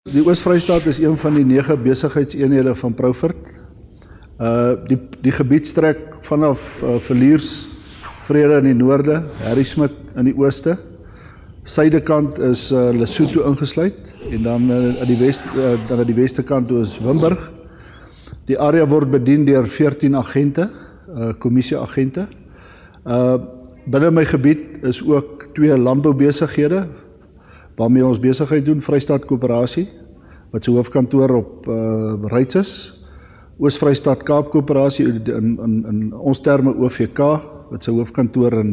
Die Oos-Vrystaat is een van die 9 besigheidseenhede van Proufert. Die gebied strek vanaf Verliers, Vrede in die noorde, Harrismith in die ooste. Suidekant is Lesotho ingesluit en dan aan die weste kant is Wimburg. Die area word bedien deur 14 agente, kommissieagente. Binne my gebied is ook 2 landboubesighede waarmee ons besigheid doen, Vrystaat Koöperasie, wat sy hoofkantoor op Reitz is. Oos-Vrystaat Kaap Koöperasie in ons terme OVK, wat sy hoofkantoor in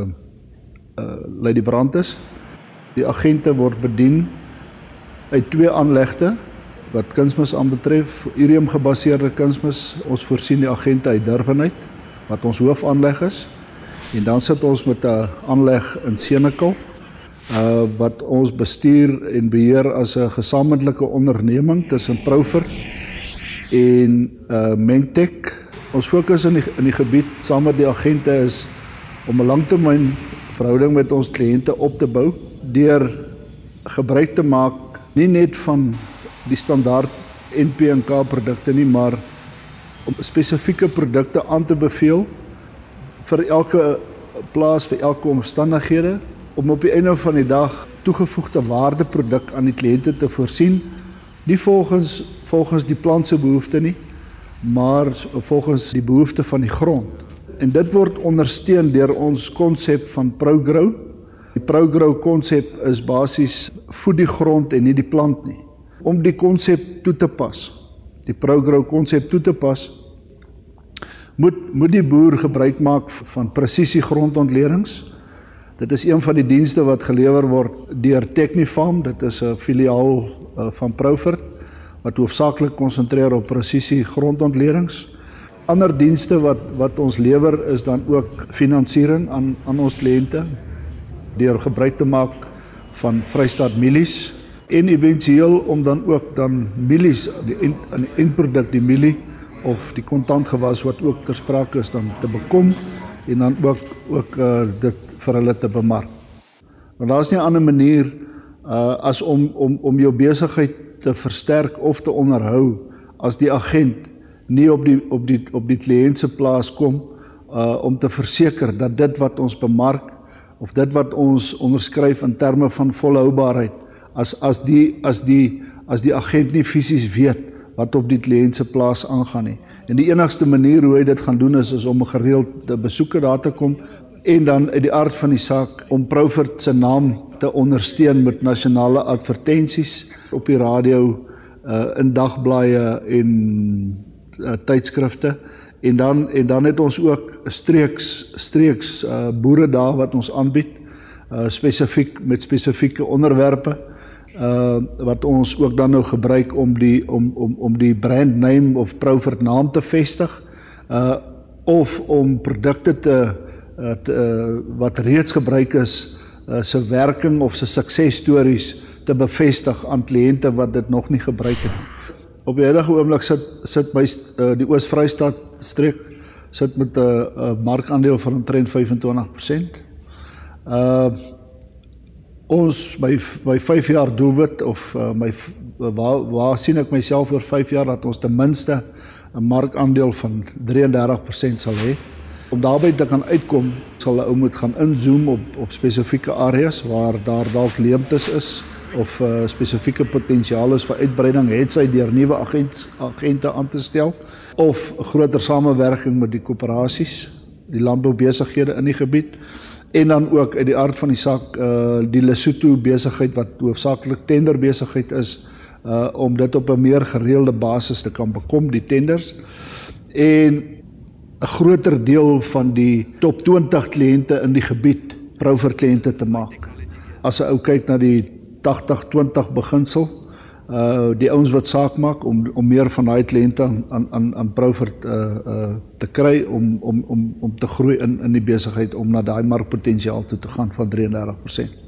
Ladybrand is. Die agente word bedien uit 2 aanlegte wat kunsmis aanbetref, urium gebaseerde kunsmis. Ons voorsien die agente uit Durban uit, wat ons hoofaanleg is. En dan sit ons met 'n aanleg in Senekal, wat ons bestuur en beheer as 'n gesamentlike onderneming tussen Proufert en Mengtech. Ons fokus in die gebied saam met die agente is om 'n langtermyn verhouding met ons kliënte op te bou deur gebruik te maak nie net van die standaard NP&K produkte nie, maar om spesifieke produkte aan te beveel vir elke plaas, vir elke omstandighede, om op die einde van die dag toegevoegde waardeproduk aan die kliënte te voorsien, nie volgens die plant se behoefte nie, maar volgens die behoefte van die grond. En dit word ondersteun deur ons konsep van ProGrow. Die ProGrow konsep is basies voed die grond en nie die plant nie. Om die konsep toe te pas, die ProGrow konsep toe te pas, moet die boer gebruik maak van presisie grondontledings. Dit is een van die dienste wat gelewer word deur Technifarm. Dit is 'n filiaal van Proufert wat hoofsaaklik konsentreer op presisie grondontledings. Ander dienste wat ons lewer is dan ook finansiering aan ons kliënte deur gebruik te maak van Vrystaat Mielies en eventueel om dan ook mielies, die eindproduk, die mielie of die kontantgewas wat ook ter sprake is dan te bekom en dan ook dit vir hulle te bemark. Want daar is nie 'n ander manier as om jou besigheid te versterk of te onderhou as die agent nie op die kliënt se plaas kom om te verseker dat dit wat ons bemark of dit wat ons onderskryf in terme van volhoubaarheid as die agent nie fisies weet wat op die kliënt se plaas aangaan nie. En die enigste manier hoe hy dit gaan doen is om 'n gereelde besoeke daar te kom en dan uit die aard van die saak om Proufert se naam te ondersteun met nasionale advertensies op die radio, in dagblaaie en tydskrifte. En dan het ons ook streeks boere daar wat ons aanbied, met spesifieke onderwerpe, wat ons ook dan nou gebruik om die brand name of Proufert naam te vestig, of om produkte wat reeds gebruik is, se werking of se suksesstories te bevestig aan kliënte wat dit nog nie gebruik het. Op die huidige oomblik sit die Oos-Vrystaat streek sit met 'n markandeel van omtrent 25%. Ons my 5 jaar doelwit of waar sien ek myself oor 5 jaar dat ons ten minste 'n markandeel van 33% sal hê. Om daarby te kan uitkom, sal 'n ou moet gaan inzoom op spesifieke areas waar daar dalk leemtes is of spesifieke potensiaal is vir uitbreiding, het sy deur nuwe agente aan te stel of groter samewerking met die koöperasies, die landboubesighede in die gebied en dan ook uit die aard van die saak die Lesotho besigheid wat hoofsaaklik tenderbesigheid is, om dit op 'n meer gereelde basis te kan bekom, die tenders, en 'n groter deel van die top 20 kliënte in die gebied Proufert kliënte te maak. As 'n ou kyk na die 80-20 beginsel, die ouens wat saak maak om meer van daai kliënte aan Proufert te kry om te groei in die besigheid om na daai markpotensiaal toe te gaan van 33%.